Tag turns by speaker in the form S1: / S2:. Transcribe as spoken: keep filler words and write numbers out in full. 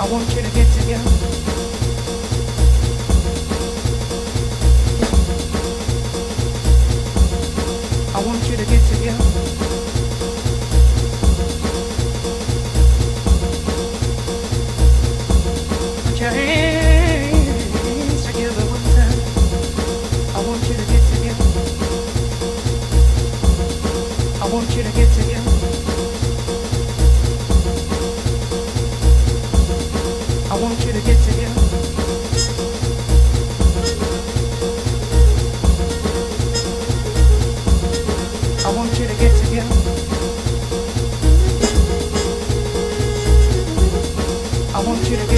S1: want you to get together. I want you to get together. Put your hands together one time. I want you to get together. I want you to get together. I want you to get together. I want you to get together. I want you to get